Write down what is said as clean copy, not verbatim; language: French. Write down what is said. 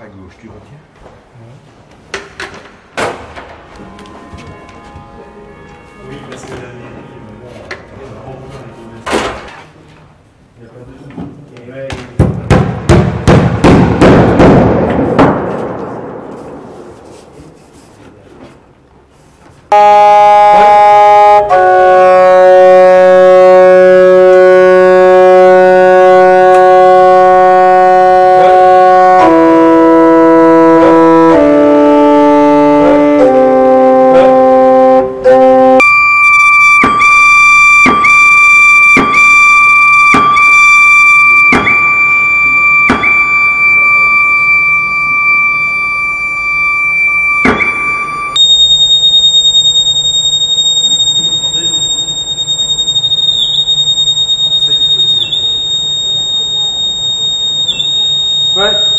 à gauche, tu retiens? Oui, parce que la mairie, bon, on n'a pas besoin de tout. Il n'y a pas de tout. Ouais. Ouais.